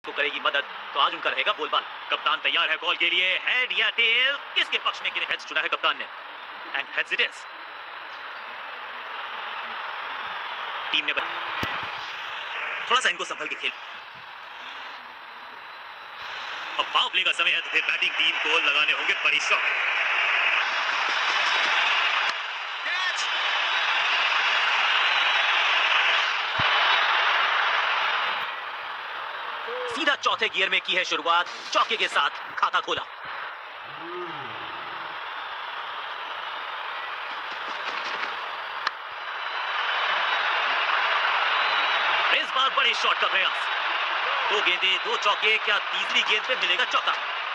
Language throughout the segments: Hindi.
को करेगी मदद, तो आज उनका रहेगा बोलबाल। कप्तान तैयार है कॉल के लिए, हेड या टेल, किसके पक्ष में हेड्स चुना है कप्तान ने, and heads it is. Team ने थोड़ा सा इनको संभल के खेल। अब पावर प्ले का समय है, तो फिर बैटिंग टीम को लगाने होंगे बड़ी शॉट। सीधा चौथे गियर में की है शुरुआत, चौके के साथ खाता खोला। इस बार बड़े शॉट का प्रयास, 2 गेंदें 2 चौके, क्या तीसरी गेंद पे मिलेगा चौका?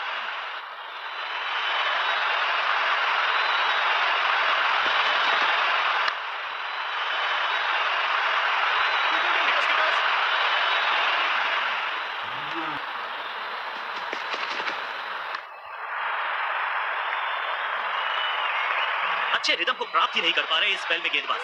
अच्छे रिदम को प्राप्त ही नहीं कर पा रहे इस स्पेल में गेंदबाज।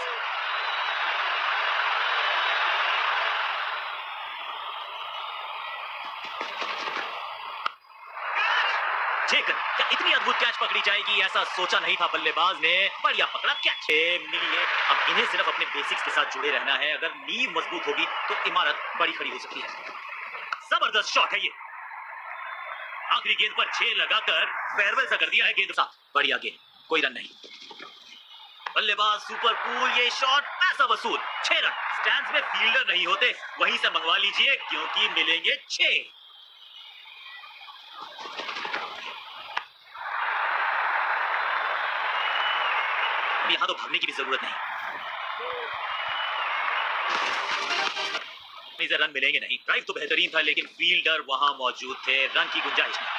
जेकर, क्या इतनी अद्भुत कैच पकड़ी जाएगी, ऐसा सोचा नहीं था बल्लेबाज ने। बढ़िया पकड़ा कैच, मिली है। अब इन्हें सिर्फ अपने बेसिक्स के साथ जुड़े रहना है। अगर नींव मजबूत होगी तो इमारत बड़ी खड़ी हो सकती है। जबरदस्त शॉट है ये, आखिरी गेंद पर 6 लगाकर फेयरवेल सा कर दिया है गेंद साथ। बढ़िया गेंद, कोई रन नहीं। बल्लेबाज सुपर कूल, ये शॉट पैसा वसूल, 6 रन। स्टैंड्स में फील्डर नहीं होते, वहीं से मंगवा लीजिए क्योंकि मिलेंगे 6। यहां तो भागने की भी जरूरत नहीं, इसे रन मिलेंगे नहीं। ड्राइव तो बेहतरीन था लेकिन फील्डर वहां मौजूद थे, रन की गुंजाइश नहीं।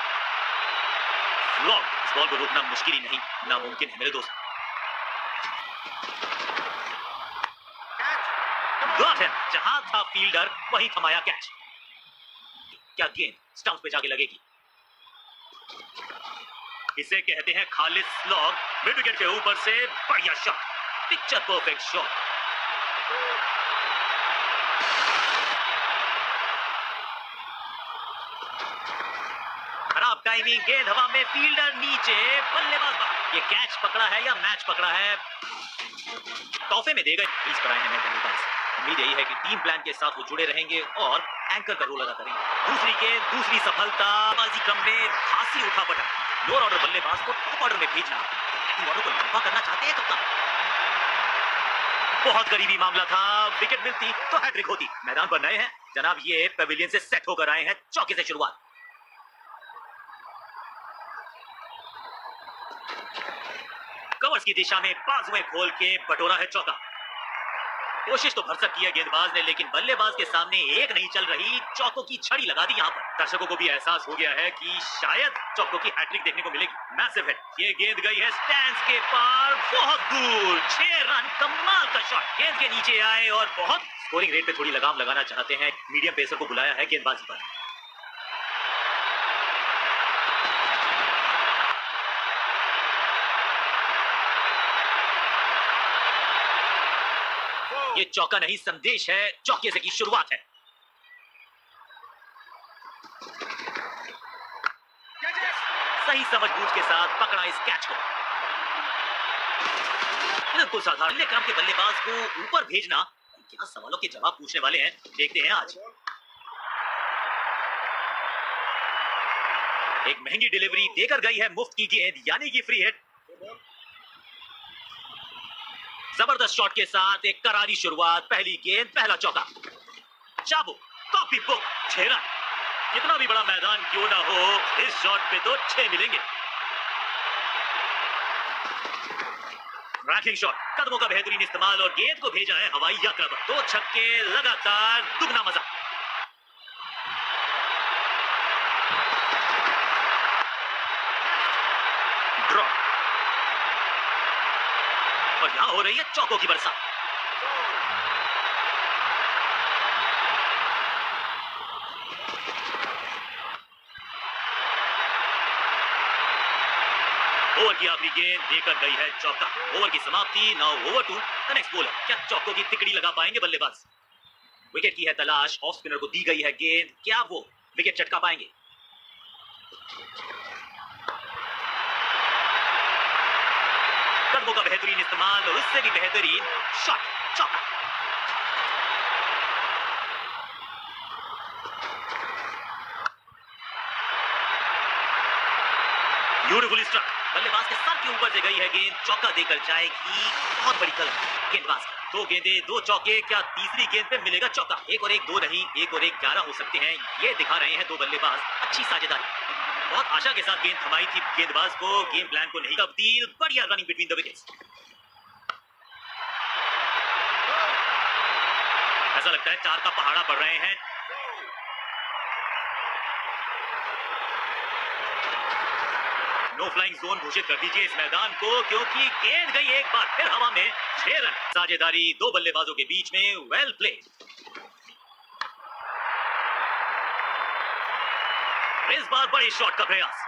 इस बॉल को रोकना मुश्किल ही नहीं, नामुमकिन है मेरे दोस्त। जहां था फील्डर वहीं थमाया कैच। क्या गेंद स्टंप पे जाके लगेगी? इसे कहते हैं खालिद स्लॉग, मिड विकेट के ऊपर से बढ़िया शॉट, पिक्चर परफेक्ट शॉट। खराब टाइमिंग, गेंद हवा में, फील्डर नीचे, बल्लेबाज। ये कैच पकड़ा है या मैच पकड़ा है, तोहफे में दे गए। क्रीज पर आए हैं बल्लेबाज। उम्मीद यही है कि टीम प्लान के साथ वो जुड़े रहेंगे और एंकर का रोल अदा करेंगे। दूसरी गेंद, दूसरी सफलता, बाजी क्रम में खासी उठा पटक। लोअर ऑर्डर बल्लेबाज को टॉप ऑर्डर में भेजना, बैटिंग ऑर्डर को लंबा करना चाहते हैं कप्तान। बहुत करीबी मामला था, विकेट मिलती तो हैट्रिक होती। मैदान पर नए हैं जनाब, ये पेविलियन से सेट होकर आए हैं। चौके से शुरुआत, कवर्स की दिशा में बाजुएं खोल के बटोरा है चौका। कोशिश तो भरसक की है गेंदबाज ने, लेकिन बल्लेबाज के सामने एक नहीं चल रही, चौकों की छड़ी लगा दी। यहाँ पर दर्शकों को भी एहसास हो गया है कि शायद चौकों की हैट्रिक देखने को मिलेगी। मैसिव हिट, ये गेंद गई है स्टैंड्स के पार, बहुत दूर, 6 रन, कमाल का शॉट। गेंद के नीचे आए और बहुत स्कोरिंग रेट पे थोड़ी लगाम लगाना चाहते हैं। मीडियम पेसर को बुलाया है गेंदबाजी पर। ये चौका नहीं, संदेश है, चौके से की शुरुआत है। सही समझबूझ के साथ पकड़ा इस कैच को। बिल्कुल साधारण काम के बल्लेबाज को ऊपर भेजना, क्या सवालों के जवाब पूछने वाले हैं, देखते हैं आज। एक महंगी डिलीवरी देकर गई है मुफ्त की गेंद, यानी कि फ्री हिट। जबरदस्त शॉट के साथ एक करारी शुरुआत, पहली गेंद पहला चौका। चाबू, कॉपी बुक, 6 रन। कितना भी बड़ा मैदान क्यों ना हो, इस शॉट पे तो 6 मिलेंगे। रैकिंग शॉट, कदमों का बेहतरीन इस्तेमाल और गेंद को भेजा है हवाई यात्रा पर। 2 छक्के लगातार, दुगना मजा। ड्रॉ, और यहां हो रही है चौकों की बरसात। ओवर की आखिरी गेंद देकर गई है चौका। ओवर की समाप्ति, now over to the next bowler. क्या चौकों की तिकड़ी लगा पाएंगे बल्लेबाज? विकेट की है तलाश, ऑफ स्पिनर को दी गई है गेंद, क्या वो विकेट चटका पाएंगे? कदमों का बेहतरीन इस्तेमाल और उससे भी बेहतरीन शॉट, चौका। ब्यूटीफुल स्ट्राइक, बल्लेबाज के सर के ऊपर से गई है गेंद, चौका देकर जाएगी। बहुत बड़ी कल गेंदबाज की। 2 गेंदें 2 चौके, क्या तीसरी गेंद पे मिलेगा चौका? 1 और 1 2 नहीं, 1 और 1 11 हो सकते हैं, ये दिखा रहे हैं 2 बल्लेबाज। अच्छी साझेदारी, बहुत आशा के साथ गेंद थमाई थी गेंदबाज को, गेम प्लान को नहीं तब्दील। बढ़िया रनिंग बिटवीन द विकेट्स। ऐसा लगता है 4 का पहाड़ा पड़ रहे हैं। नो फ्लाइंग जोन घोषित कर दीजिए इस मैदान को, क्योंकि गेंद गई एक बार फिर हवा में। 6 रन। साझेदारी 2 बल्लेबाजों के बीच में, वेल प्लेड। इस बार बड़ी शॉट का प्रयास।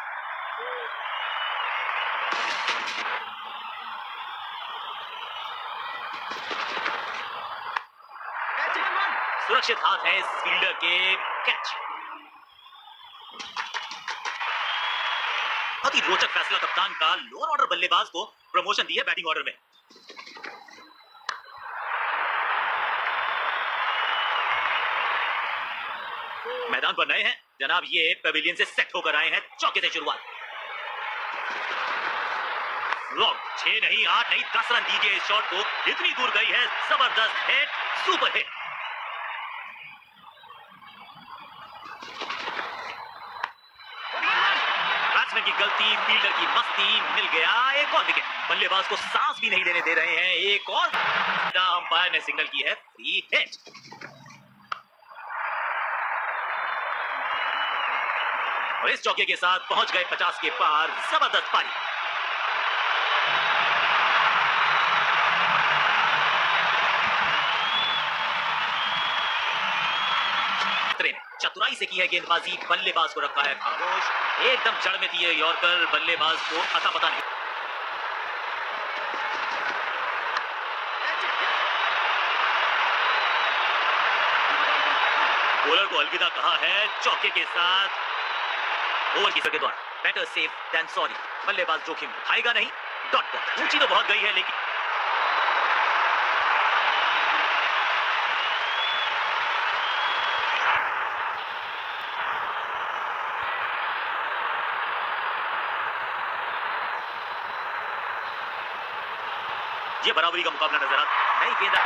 सुरक्षित हाथ है इस फील्डर के, कैच। बहुत ही रोचक फैसला कप्तान का, लोअर ऑर्डर बल्लेबाज को प्रमोशन दी है बैटिंग ऑर्डर में। मैदान पर नए हैं जनाब, ये पेविलियन से सेट होकर आए हैं। चौके से शुरुआत, 6 नहीं 8 नहीं 10 रन दीजिए इस शॉट को, इतनी दूर गई है। जबरदस्त हिट, सुपर हिट। बैट्समैन की गलती, फील्डर की मस्ती, मिल गया एक और विकेट। बल्लेबाज को सांस भी नहीं लेने दे रहे हैं। एक और अंपायर ने सिग्नल की है फ्री हिट। और इस चौके के साथ पहुंच गए 50 के पार। जबरदस्त पारी। चतुराई से की है गेंदबाजी, बल्लेबाज को रखा है खामोश। एकदम जड़ में थी है यॉर्कर, बल्लेबाज को अता पता नहीं। बॉलर को अलविदा कहा है चौके के साथ। ओवर कीपर के द्वारा बेटर सेफ देन सॉरी। बल्लेबाज जोखिम उठाएगा नहीं। डॉट बॉल ऊंची तो बहुत गई है, लेकिन ये बराबरी का मुकाबला नजर आता नहीं। गेंद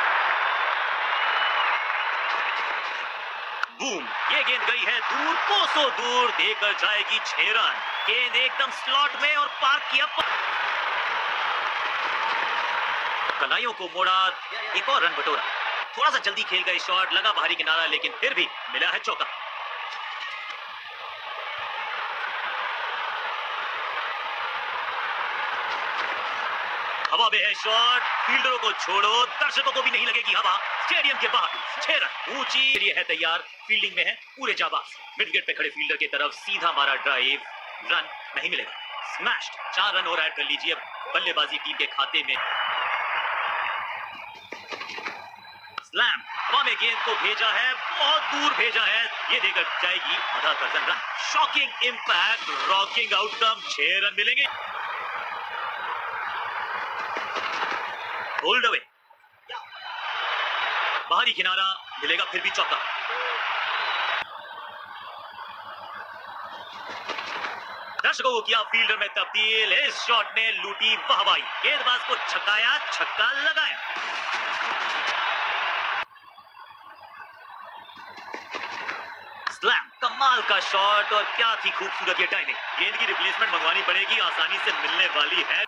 बूम, ये गेंद गई है दूर, कोसों दूर, देकर जाएगी 6 रन। गेंद एकदम स्लॉट में और पार्क किया। कलाइयों को मोड़ा, एक और रन बटोरा। थोड़ा सा जल्दी खेल गए शॉट, लगा बाहरी किनारा, लेकिन फिर भी मिला है चौका। हवा में है शॉट, फील्डरों को छोड़ो, दर्शकों को भी नहीं लगेगी हवा। स्टेडियम के बाहर 6 रन ऊंची है तैयार, फील्डिंग में है पूरे जाबाज। मिड विकेट पे खड़े फील्डर की तरफ सीधा मारा ड्राइव, रन नहीं मिलेगा। स्मैश्ड, 4 रन और ऐड कर लीजिए बल्लेबाजी टीम के खाते में। स्लैम, हवा में गेंद को भेजा है, बहुत दूर भेजा है, ये देकर जाएगी आधा दर्जन run. Shocking impact, rocking outcome, 6 run मिलेंगे। होल्ड अवे, बाहरी किनारा, मिलेगा फिर भी चौका। दर्शकों को किया फील्डर में तब्दील, इस शॉट ने लूटी वाहवाही। गेंदबाज को छकाया, छक्का लगाया। स्लैम, कमाल का शॉट, और क्या थी खूबसूरत ये टाइमिंग। गेंद की रिप्लेसमेंट मंगवानी पड़ेगी, आसानी से मिलने वाली है।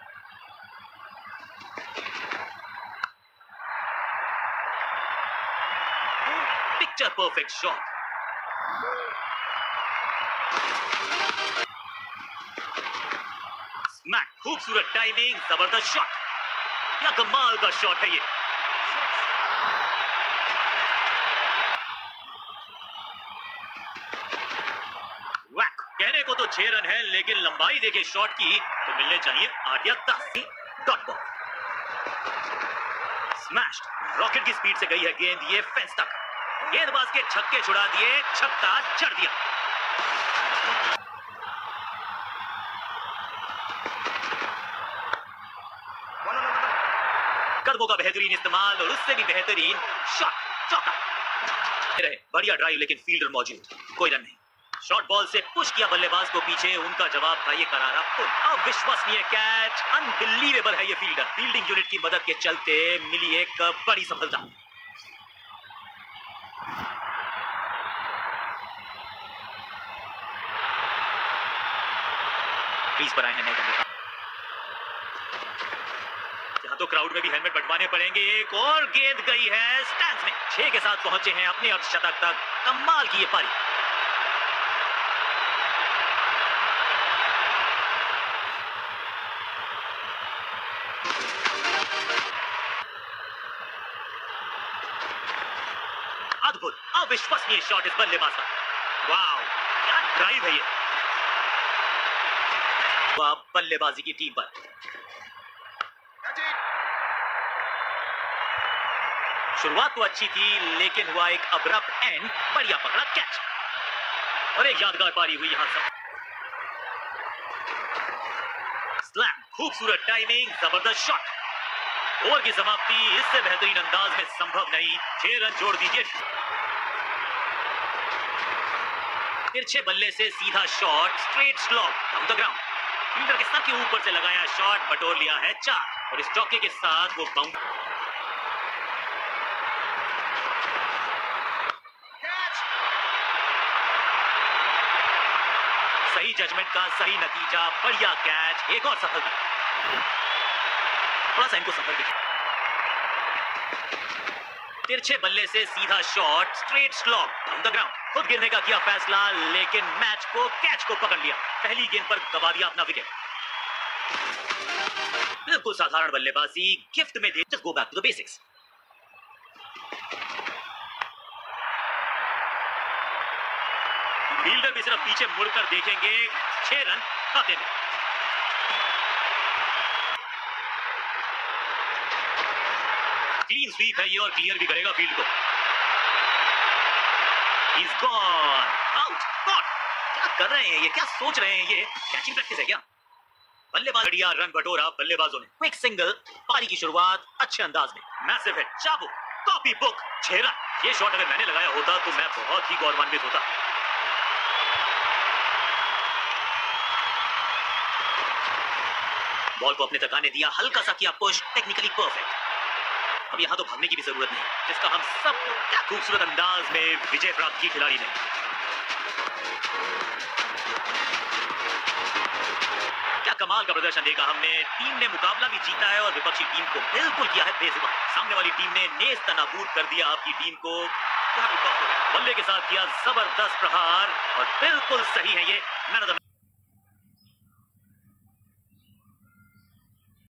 Picture perfect shot. स्मैक, खूबसूरत टाइमिंग, जबरदस्त शॉट। क्या कमाल का शॉट है ये। वैक, कहने को तो 6 रन है, लेकिन लंबाई देखे शॉट की तो मिलने चाहिए 8 या 10। डॉट बॉल, स्मैश्ड, रॉकेट की स्पीड से गई है गेंद, ये फेंस तक। गेंदबाज के छक्के छुड़ा दिए, छक्का जड़ दिया। कदमों का बेहतरीन इस्तेमाल और उससे भी बेहतरीन शॉट, चौका। बढ़िया ड्राइव लेकिन फील्डर मौजूद, कोई रन नहीं। शॉर्ट बॉल से पुश किया बल्लेबाज को पीछे, उनका जवाब था ये करारा पुल। अविश्वसनीय कैच, अनबिलीवेबल है ये फील्डर। फील्डिंग यूनिट की मदद के चलते मिली एक बड़ी सफलता। क्रीज पर आए हैं नए बल्लेबाज। यहाँ तो क्राउड में भी हेलमेट बंटवाने पड़ेंगे। एक और गेंद गई है स्टैंड्स में। 6 के साथ पहुंचे हैं अपने अर्धशतक तक। कमाल की ये पारी। अद्भुत, अविश्वसनीय शॉट इस बल्लेबाज का। वाह, क्या ड्राइव है ये। बल्लेबाजी की टीम पर शुरुआत तो अच्छी थी, लेकिन हुआ एक अब्रप्ट एंड। बढ़िया पकड़ा कैच और एक यादगार पारी हुई यहां सब। स्लैम, खूबसूरत टाइमिंग, जबरदस्त शॉट। ओवर की समाप्ति इससे बेहतरीन अंदाज में संभव नहीं। 6 रन जोड़ दीजिए। तिरछे बल्ले से सीधा shot, straight slog down the ground. Fielder के सर के ऊपर से लगाया शॉट, बटोर लिया है 4 और इस चौके के साथ वो बाउंड। सही जजमेंट का सही नतीजा, बढ़िया कैच, एक और सफलता। थोड़ा सा इनको सफल दिखा। तिरछे बल्ले से सीधा shot, straight slog down the ground. खुद गिरने का किया फैसला, लेकिन कैच को पकड़ लिया। पहली गेंद पर गवा दिया अपना विकेट। बिल्कुल साधारण बल्लेबाजी गिफ्ट में दे। Just go back to the basics. Fielder भी सिर्फ पीछे मुड़कर देखेंगे। 6 रन खाते में। क्लीन स्वीप है ये और क्लियर भी करेगा फील्ड को। He's gone out, gone। क्या कर रहे हैं ये, क्या सोच रहे हैं ये? कैचिंग प्रैक्टिस है क्या? बल्लेबाज बढ़िया रन बटोरा बल्लेबाजों ने। क्विक सिंगल, पारी की शुरुआत अच्छे अंदाज में। मैसिव हिट, चाबुक, कॉपी बुक, 6 रन। ये शॉट अगर मैंने लगाया होता तो मैं बहुत ही गौरवान्वित होता। बॉल को अपने तक आने दिया, हल्का सा किया पुश, टेक्निकली परफेक्ट। अब यहाँ तो भागने की भी जरूरत नहीं, जिसका हम सब क्या खूबसूरत अंदाज में विजय प्राप्त की खिलाड़ी ने। क्या कमाल का प्रदर्शन देखा हमने। टीम ने मुकाबला भी जीता है और विपक्षी टीम को बिल्कुल किया है बेजुबान। सामने वाली टीम ने नेस्त नाबूद कर दिया आपकी टीम को। बल्ले के साथ किया जबरदस्त प्रहार और बिल्कुल सही है ये।